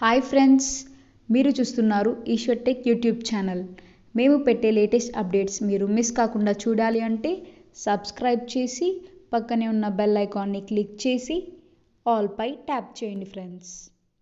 Hi friends, మీరు చూస్తున్నారు Eshwar tech YouTube channel. మేము పెట్టే లేటెస్ట్ అప్డేట్స్ మీరు మిస్ కాకుండా చూడాలి అంటే సబ్స్క్రైబ్ చేసి పక్కనే ఉన్న బెల్ ఐకాన్ని క్లిక్ చేసి ఆల్ పై ట్యాప్ చేయండి friends.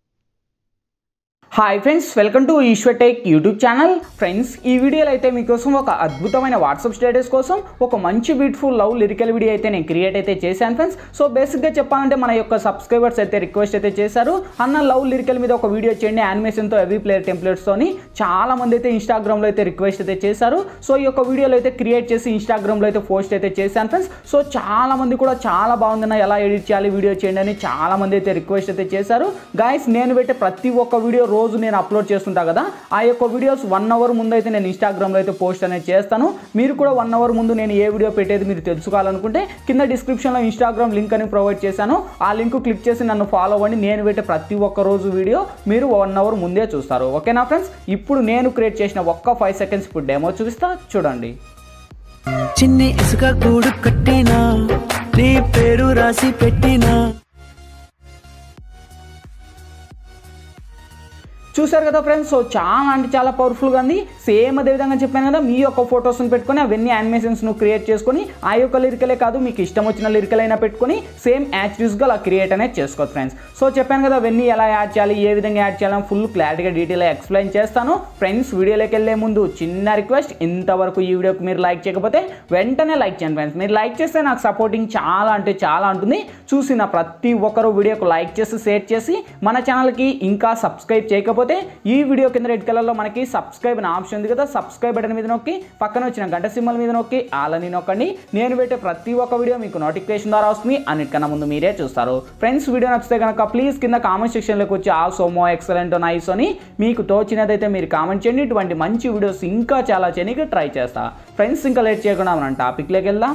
Hi friends, welcome to Eshwar tech YouTube channel. Friends, ఈ వీడియోలో అయితే మీకోసం ఒక అద్భుతమైన వాట్సాప్ స్టేటస్ కోసం ఒక మంచి బ్యూటిఫుల్ లవ్ లిరికల్ వీడియో అయితే నేను క్రియేట్ అయితే చేశాను ఫ్రెండ్స్. సో బేసిక్గా చెప్పాలంటే మన యొక్క సబ్స్క్రైబర్స్ అయితే రిక్వెస్ట్ అయితే చేశారు, అన్న లవ్ లిరికల్ మీద ఒక వీడియో చేయండి యానిమేషన్తో ఎవీ ప్లేయర్ టెంప్లెట్స్తోని. చాలా మంది అయితే ఇన్స్టాగ్రామ్లో అయితే రిక్వెస్ట్ అయితే చేశారు. సో ఈ యొక్క వీడియోలో అయితే క్రియేట్ చేసి ఇన్స్టాగ్రామ్లో అయితే పోస్ట్ అయితే చేశాను ఫ్రెండ్స్. సో చాలా మంది కూడా చాలా బాగుందన్న, ఎలా ఎడిట్ చేయాలి వీడియో చేయండి అని చాలా మంది అయితే రిక్వెస్ట్ అయితే చేశారు. గైస్, నేను పెట్టే ప్రతి ఒక్క వీడియో రోజు నేను అప్లోడ్ చేస్తుంటా కదా, ఆ యొక్క వీడియోస్ 1 అవర్ ముందు అయితే నేను ఇన్స్టాగ్రామ్లో అయితే పోస్ట్ అనేది చేస్తాను. మీరు కూడా 1 అవర్ ముందు నేను ఏ వీడియో పెట్టేది మీరు తెలుసుకోవాలనుకుంటే కింద డిస్క్రిప్షన్లో ఇన్స్టాగ్రామ్ లింక్ అని ప్రొవైడ్ చేశాను. ఆ లింక్ క్లిక్ చేసి నన్ను ఫాలో అవ్వండి. నేను పెట్టే ప్రతి ఒక్క రోజు వీడియో మీరు 1 అవర్ ముందే చూస్తారు. ఓకేనా ఫ్రెండ్స్? ఇప్పుడు నేను క్రియేట్ చేసిన ఒక్క 5 సెకండ్స్ ఇప్పుడు డెమో చూపిస్తా, చూడండి. చిన్ని ఇసుక గూడు కట్టినా, నీ పేరు రాసి పెట్టినా. చూసారు కదా ఫ్రెండ్స్, సో చాలా అంటే చాలా పవర్ఫుల్గా ఉంది. సేమ్ అదే విధంగా చెప్పాను కదా, మీ యొక్క ఫొటోస్ని పెట్టుకొని అవన్నీ యానిమేషన్స్ను క్రియేట్ చేసుకొని ఆ యొక్క లిరికలే కాదు మీకు ఇష్టం వచ్చిన లిరికల్ అయినా పెట్టుకొని సేమ్ యాక్చువల్స్గా అలా క్రియేట్ అనేది చేసుకోవచ్చు ఫ్రెండ్స్. సో చెప్పాను కదా, అవన్నీ ఎలా యాడ్ చేయాలి, ఏ విధంగా యాడ్ చేయాలని ఫుల్ క్లారిటీగా డీటెయిల్గా ఎక్స్ప్లెయిన్ చేస్తాను. ఫ్రెండ్స్, వీడియోలోకి వెళ్ళే ముందు చిన్న రిక్వెస్ట్, ఇంతవరకు ఈ వీడియోకి మీరు లైక్ చేయకపోతే వెంటనే లైక్ చేయండి ఫ్రెండ్స్. మీరు లైక్ చేస్తే నాకు సపోర్టింగ్ చాలా అంటే చాలా ఉంటుంది. చూసిన ప్రతి ఒక్కరు వీడియోకి లైక్ చేసి షేర్ చేసి మన ఛానల్కి ఇంకా సబ్స్క్రైబ్ చేయకపోతే ఈ వీడియో కింద రెడ్ కలర్లో మనకి సబ్స్క్రైబ్ అనే ఆప్షన్ ఉంది కదా, సబ్స్క్రైబ్ బటన్ మీద నొక్కి పక్కన వచ్చిన గంట సింబల్ మీద నొక్కి ఆలని నొక్కండి. నేను పెట్టే ప్రతి ఒక్క వీడియో మీకు నోటిఫికేషన్ ద్వారా వస్తుంది, అన్నిటికన్నా ముందు మీరే చూస్తారు. ఫ్రెండ్స్, వీడియో నచ్చితే కనుక ప్లీజ్ కింద కామెంట్ సెక్షన్లోకి వచ్చి ఆల్సోమో ఎక్సలెంట్ నైస్ అని మీకు తోచినదైతే మీరు కామెంట్ చేయండి. ఇటువంటి మంచి వీడియోస్ ఇంకా చాలా చేయడానికి ట్రై చేస్తా. ఫ్రెండ్స్, ఇంకా లేట్ చేయకుండా మనం టాపిక్లోకి వెళ్దాం.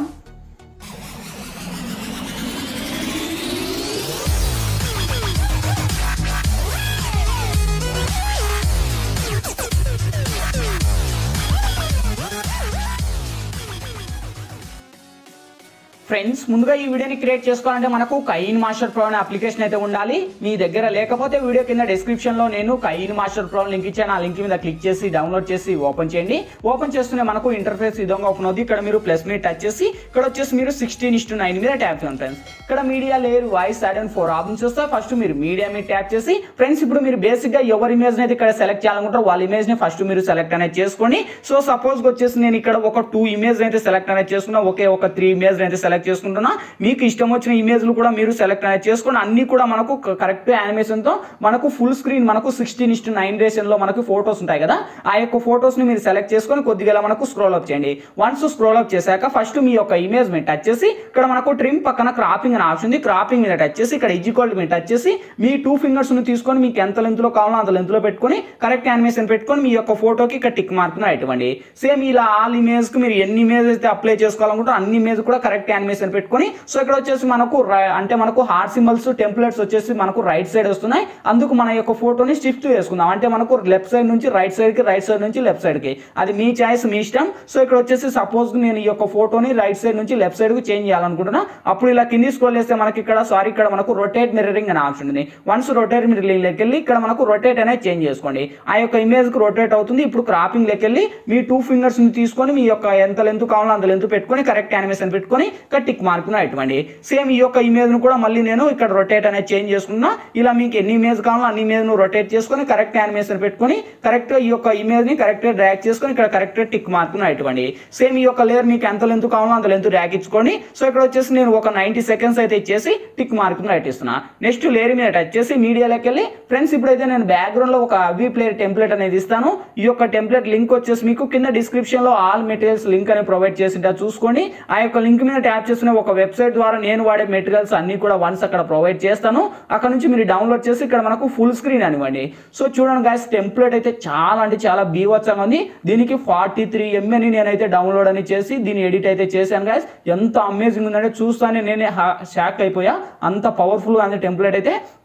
ఫ్రెండ్స్, ముందుగా ఈ వీడియోని క్రియేట్ చేసుకోవాలంటే మనకు కైన్ మాస్టర్ ప్రో అనే అప్లికేషన్ అయితే ఉండాలి. మీ దగ్గర లేకపోతే వీడియో కింద డిస్క్రిప్షన్లో నేను కైన్ మాస్టర్ ప్రో లింక్ ఇచ్చాను. ఆ లింక్ మీద క్లిక్ చేసి డౌన్లోడ్ చేసి ఓపెన్ చేయండి. ఓపెన్ చేస్తూనే మనకు ఇంటర్ఫేస్ ఈ విధంగా ఓపెన్ అవుతుంది. ఇక్కడ మీరు ప్లస్ మీద టచ్ చేసి ఇక్కడ వచ్చేసి మీరు 16:9 మీద ట్యాప్ చేయండి ఫ్రెండ్స్. ఇక్కడ media layer voice add and 4 options వస్తాయి. ఫస్ట్ మీరు మీడియా మీద ట్యాప్ చేసి ఫ్రెండ్స్, ఇప్పుడు మీరు బేసిక్గా ఎవరి ఇమేజ్ అయితే ఇక్కడ సెలెక్ట్ చేయాలనుకుంటారో వాళ్ళ ఇమేజ్ ని ఫస్ట్ మీరు సెలెక్ట్ అనేది చేసుకోండి. సో సపోజ్ వచ్చేసి నేను ఇక్కడ ఒక 2 ఇమేజ్ అయితే సెలెక్ట్ అనేది చేసుకున్నా, ఒక 3 ఇమేజ్ అయితే సెలెక్ట్ చేసుకుంటున్నా. మీకు ఇష్టం వచ్చిన ఇమేజ్లు కూడా మీరు సెలెక్ట్ అనేది చేసుకోండి. అన్ని కూడా మనకు కరెక్ట్ యానిమేషన్తో మనకు ఫుల్ స్క్రీన్ మనకు 16:9 రేషన్లో మనకు ఫొటోస్ ఉంటాయి కదా, ఆ యొక్క ఫొటోస్ని మీరు సెలెక్ట్ చేసుకొని కొద్దిగా మనకు స్క్రోల్ అప్ చేయండి. వన్స్ స్క్రోల్ అప్ చేశాక ఫస్ట్ మీ యొక్క ఇమేజ్ మీద టచ్ చేసి ఇక్కడ మనకు ట్రిమ్ పక్కన క్రాపింగ్ అనే ఆప్షన్ ఉంది. క్రాపింగ్ మీద టచ్ చేసి ఇక్కడ ఈక్వల్ మీద టచ్ చేసి మీ 2 ఫింగర్స్ని తీసుకొని మీకు ఎంత లెంత్లో కావాలో అంత లెంత్లో పెట్టుకొని కరెక్ట్ యానిమేషన్ పెట్టుకొని మీ యొక్క ఫోటోకి ఇక్కడ టిక్ మార్క్ను ఇవ్వండి. సేమ్ ఇలా ఆల్ ఇమేజ్కి మీరు ఎన్ని ఇమేజ్ అయితే అప్లై చేసుకోవాలనుకుంటారో అన్ని ఇమేజ్ కూడా కరెక్ట్ యానిమేషన్ పెట్టుకొని సో ఇక్కడ వచ్చేసి మనకు అంటే మనకు హార్ట్ సింబల్స్ టెంప్లెట్స్ వచ్చేసి మనకు రైట్ సైడ్ వస్తున్నాయి. అందుకు మన యొక్క ఫోటోని షిఫ్ట్ చేసుకుందాం. అంటే మనకు లెఫ్ట్ సైడ్ నుంచి రైట్ సైడ్ కి, రైట్ సైడ్ నుంచి లెఫ్ట్ సైడ్ కి, అది మీ చాయిస్, మీ ఇష్టం. సో ఇక్కడ వచ్చేసి సపోజ్ నేను ఈ యొక్క ఫోటోని రైట్ సైడ్ నుంచి లెఫ్ట్ సైడ్ కు చేంజ్ చేయాలనుకుంటున్నా. అప్పుడు ఇలా కింది స్క్రోల్ చేస్తే మనకి ఇక్కడ మనకు రొటేట్ మిర్రరింగ్ అనే ఆప్షన్ ఉంది. వన్స్ రొటేట్ మిర్రరింగ్ లెక్క వెళ్ళి ఇక్కడ మనకు రొటేట్ అనేది చేంజ్ చేసుకోండి. ఆ యొక్క ఇమేజ్ కు రొటేట్ అవుతుంది. ఇప్పుడు క్రాపింగ్ లెక్క వెళ్ళి మీ 2 ఫింగర్స్ ని తీసుకొని మీ యొక్క ఎంత లెంత్ కావాలో అంత లెంత్ పెట్టుకొని కరెక్ట్ యానిమేషన్ పెట్టుకొని ఇక్కడ టిక్ మార్క్ ఇవ్వండి. సేమ్ ఈ యొక్క ఇమేజ్ ను కూడా మళ్ళీ నేను ఇక్కడ రొటేట్ అనేది చేంజ్ చేసుకున్నా. ఇలా మీకు ఎన్ని ఇమేజ్ కావాలో అన్ని ఇమేజ్ ను రొటేట్ చేసుకొని కరెక్ట్ యానిమేషన్ పెట్టుకొని కరెక్ట్ ఈ యొక్క ఇమేజ్ ని కరెక్ట్ డ్రాగ్ చేసుకొని ఇక్కడ కరెక్ట్ టిక్ మార్క్ ఇవ్వండి. సేమ్ ఈ యొక్క లేయర్ మీకు ఎంత లెంత్ కావాలో అంత లెంత్ డ్రాగ్ ఇచ్చుకోండి. సో ఇక్కడ వచ్చేసి నేను ఒక 90 సెకండ్స్ అయితే ఇచ్చేసి టిక్ మార్క్ ఇస్తున్నా. నెక్స్ట్ లేయర్ మీద టచ్ చేసి మీడియాలోకి వెళ్ళి ఫ్రెండ్స్, ఇప్పుడైతే నేను బ్యాక్గ్రౌండ్ లో ఒక అవీ ప్లేయర్ టెంప్లెట్ అనేది ఇస్తాను. ఈ యొక్క టెంప్లెట్ లింక్ వచ్చేసి మీకు కింద డిస్క్రిప్షన్ లో ఆల్ మెటీరియల్స్ లింక్ అని ప్రొవైడ్ చేసి చూసుకోండి. ఆ యొక్క లింక్ మీద ట్యాప్ చేసిన ఒక వెబ్సైట్ ద్వారా నేను వాడే మెటీరియల్స్ అన్ని కూడా వన్స్ అక్కడ ప్రొవైడ్ చేస్తాను. అక్కడ నుంచి మీరు డౌన్లోడ్ చేసి ఇక్కడ మనకు ఫుల్ స్క్రీన్ అనివ్వండి. సో చూడండి గైస్, టెంప్లెట్ అయితే చాలా అంటే చాలా బీవత్సంగా ఉంది. దీనికి 43 MB నేనైతే డౌన్లోడ్ అని చేసి దీన్ని ఎడిట్ అయితే చేశాను గైస్. ఎంత అమేజింగ్ ఉందంటే చూస్తానే నేనే షాక్ అయిపోయా, అంత పవర్ఫుల్ గా ఉంది టెంప్లెట్ అయితే.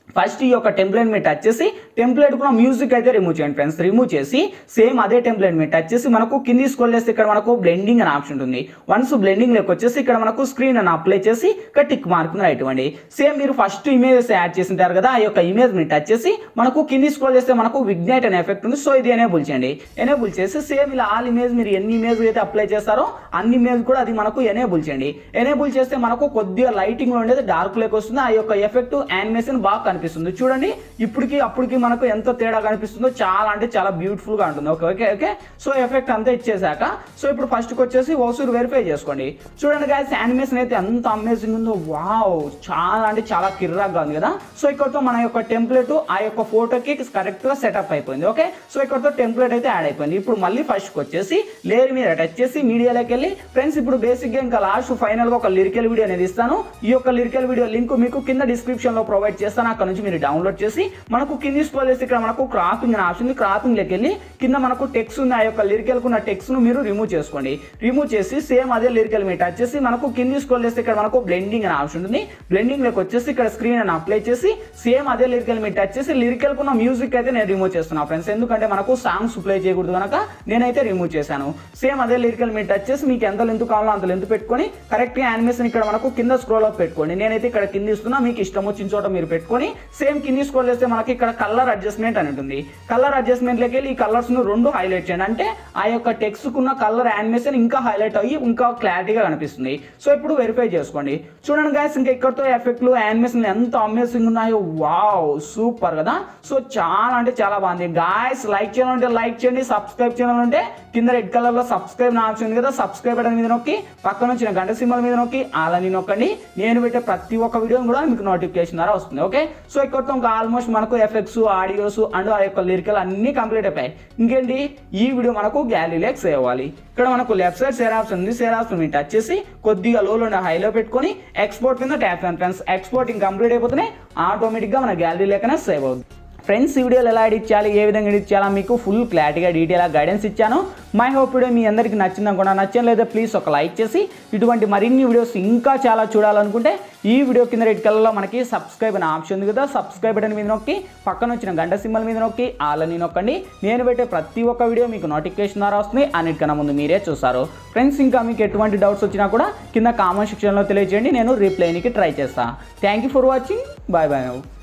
ఫస్ట్ ఈ యొక్క టెంప్లెట్ మీద టచ్ చేసి టెంప్లెట్ కూడా మ్యూజిక్ అయితే రిమూవ్ చేయండి ఫ్రెండ్స్. రిమూవ్ చేసి సేమ్ అదే టెంప్లెట్ మీద టచ్ చేసి మనకు కింది స్క్రోల్ చేస్తే ఇక్కడ మనకు బ్లెండింగ్ అని ఆప్షన్ ఉంటుంది. వన్స్ బ్లెండింగ్ లెక్క వచ్చేసి ఇక్కడ మనకు స్క్రీన్ అని అప్లై చేసి ఇక్కడ టిక్ మార్క్ రైట్ ఇవ్వండి. సేమ్ మీరు ఫస్ట్ ఇమేజెస్ యాడ్ చేసింటారు కదా, ఆ యొక్క ఇమేజ్ మీద టచ్ చేసి మనకు కింది స్క్రోల్ చేస్తే మనకు విగ్నైట్ అనే ఎఫెక్ట్ ఉంది. సో ఇది ఎనేబుల్ చేయండి. ఎనేబుల్ చేసి సేమ్ ఇలా ఆల్ ఇమేజ్ మీరు ఎన్ని ఇమేజ్ అయితే అప్లై చేస్తారో అన్ని ఇమేజ్ కూడా అది మనకు ఎనేబుల్ చేయండి. ఎనేబుల్ చేస్తే మనకు కొద్దిగా లైటింగ్ లో ఉండేది డార్క్ లెక్క వస్తుంది. ఆ యొక్క ఎఫెక్ట్ యానిమేషన్ బాగా కనిపిస్తుంది. చూడండి ఇప్పటికి అప్పటికి మనకు ఎంత తేడా కనిపిస్తుందో, చాలా అంటే చాలా బ్యూటిఫుల్ గా ఉంటుంది. Okay okay okay so effect అంతా ఇచ్చేసాక సో ఇప్పుడు ఫస్ట్ వచ్చేసి ఓసూరు వెరిఫై చేసుకోండి. చూడండి గైస్ యానిమేషన్ అయితే ఎంత అమేజింగ్ ఉందో, వావ్ చాలా అంటే చాలా కిర్రాక్గా ఉంది కదా. సో ఇక్కడతో మన యొక్క టెంప్లెట్ ఆ యొక్క ఫోటోకి కరెక్ట్ గా సెటప్ అయిపోయింది. ఓకే సో ఇక్కడతో టెంప్లెట్ అయితే యాడ్ అయిపోయింది. ఇప్పుడు మళ్ళీ ఫస్ట్ వచ్చేసి లేయర్ మీద టచ్ చేసి మీడియాలోకి వెళ్ళి ఫ్రెండ్స్ ఇప్పుడు బేసిక్ గా ఇంకా లాస్ట్ ఫైనల్ గా ఒక లిరికల్ వీడియో అనేది ఇస్తాను. ఈ యొక్క లిరికల్ వీడియో లింక్ మీకు కింద డిస్క్రిప్షన్ లో ప్రొవైడ్ చేస్తాను. అక్కడ నుంచి మీరు డౌన్లోడ్ చేసి మనకు కింది స్క్రోల్ చేసి ఇక్కడ మనకు క్రాపింగ్ అనే ఆప్షన్ ఉంది. క్రాపింగ్ లెక్క వెళ్ళి కింద మనకు టెక్స్ట్ ఉంది. ఆ యొక్క లిరికల్ ఉన్న టెక్స్ట్ ను మీరు రిమూవ్ చేసుకోండి. రిమూవ్ చేసి సేమ్ అదే లిరికల్ మీద టచ్ చేసి మనకు కింది స్క్రోల్ చేస్తే ఇక్కడ మనకు బ్లెండింగ్ అనే ఆప్షన్ ఉంది. బ్లెండింగ్ లెక్క వచ్చేసి ఇక్కడ స్క్రీన్ అని అప్లై చేసి సేమ్ అదే లిరికల్ మీద టచ్ చేసి లిరికల్ ఉన్న మ్యూజిక్ అయితే నేను రిమూవ్ చేస్తున్నాను ఫ్రెండ్స్. ఎందుకంటే మనకు సాంగ్స్ ప్లే చేయకూడదు కనుక నేనైతే రిమూవ్ చేశాను. సేమ్ అదే లిరికల్ మీద టచ్ చేసి మీకు ఎంత లెంత్ కావాలో అంత లెంత్ పెట్టుకొని కరెక్ట్ గా యానిమేషన్ ఇక్కడ మనకు కింద స్క్రోల్ అప్ పెట్టుకోండి. నేనైతే ఇక్కడ కింద ఇస్తున్నా, మీకు ఇష్టం వచ్చిన చోట మీరు పెట్టుకొని సేమ్ కింది స్క్రోల్ చేస్తే మనకి ఇక్కడ కలర్ అడ్జస్ట్మెంట్ అని ఉంటుంది. కలర్ అడ్జస్ట్మెంట్ లకి వెళ్ళి ఈ కలర్స్ ను రెండు హైలైట్ చేయండి. అంటే ఆ యొక్క టెక్స్ట్ కున్న కలర్ యానిమేషన్ ఇంకా హైలైట్ అయ్యి ఇంకా క్లారిటీగా కనిపిస్తుంది. సో ఇప్పుడు వెరిఫై చేసుకోండి. చూడండి గైస్ ఇంకా ఇక్కడతో ఎఫెక్ట్లు యానిమేషన్ ఎంత అమేజింగ్ ఉన్నాయో, వావ్ సూపర్ కదా. సో చాలా అంటే చాలా బాగుంది గాయస్. లైక్ చేయాలంటే లైక్ చేయండి, సబ్స్క్రైబ్ చేయాలంటే కింద రెడ్ కలర్ లో సబ్స్క్రైబ్ నా ఆప్షన్ ఉంది కదా, సబ్స్క్రైబ్ బటన్ మీద నొక్కి పక్కన వచ్చిన గంట సింబల్ మీద నొక్కి అలాని నొక్కండి. నేను పెట్టే ప్రతి ఒక్క వీడియో కూడా మీకు నోటిఫికేషన్ ద్వారా వస్తుంది. ఓకే సో ఇక్కడతో ఇంకా ఆల్మోస్ట్ మనకు ఎఫెక్ట్స్ ఆడియోస్ అండ్ ఆ యొక్క లిరికల్ అన్ని కంప్లీట్ అయిపోయాయి. ఇంకేంటి ఈ వీడియో మనకు గ్యాలరీలోకి సేవ్ అవ్వాలి. ఇక్కడ మనకు లెఫ్ట్ సైడ్ షేర్ ఆప్షన్ ఉంది. షేర్ ఆప్షన్ మీద టచ్ చేసి కొద్దిగా లోలో హైలో పెట్టుకొని ఎక్స్పోర్ట్ కింద ట్యాప్ చేయండి ఫ్రెండ్స్. ఎక్స్పోర్టింగ్ కంప్లీట్ అయిపోతేనే ఆటోమేటిక్ గా మన గ్యాలరీ లేకనే సేవ్ అవుతుంది. ఫ్రెండ్స్ ఈ వీడియోలు ఎలా ఎడిట్ చేయాలి, ఏ విధంగా ఎడిట్ చేయాలో మీకు ఫుల్ క్లారిటీగా డీటెయిల్గా గైడెన్స్ ఇచ్చాను. మై హోప్ వీడియో మీ అందరికీ నచ్చింది అనుకున్నా. నచ్చలేదా ప్లీజ్ ఒక లైక్ చేసి ఇటువంటి మరిన్ని వీడియోస్ ఇంకా చాలా చూడాలనుకుంటే ఈ వీడియో కింద రెడ్ కలర్లో మనకి సబ్స్క్రైబ్ అనే ఆప్షన్ ఉంది కదా, సబ్స్క్రైబ్ బటన్ మీద నొక్కి పక్కన వచ్చిన గంట సింబల్ మీద నొక్కి ఆలని నొక్కండి. నేను పెట్టే ప్రతి ఒక్క వీడియో మీకు నోటిఫికేషన్ ద్వారా వస్తుంది. అన్నిటికన్నా ముందు మీరే చూస్తారు. ఫ్రెండ్స్ ఇంకా మీకు ఎటువంటి డౌట్స్ వచ్చినా కూడా కింద కామెంట్ సెక్షన్లో తెలియజేయండి. నేను రిప్లైనికి ట్రై చేస్తాను. Thank you for watching. Bye bye.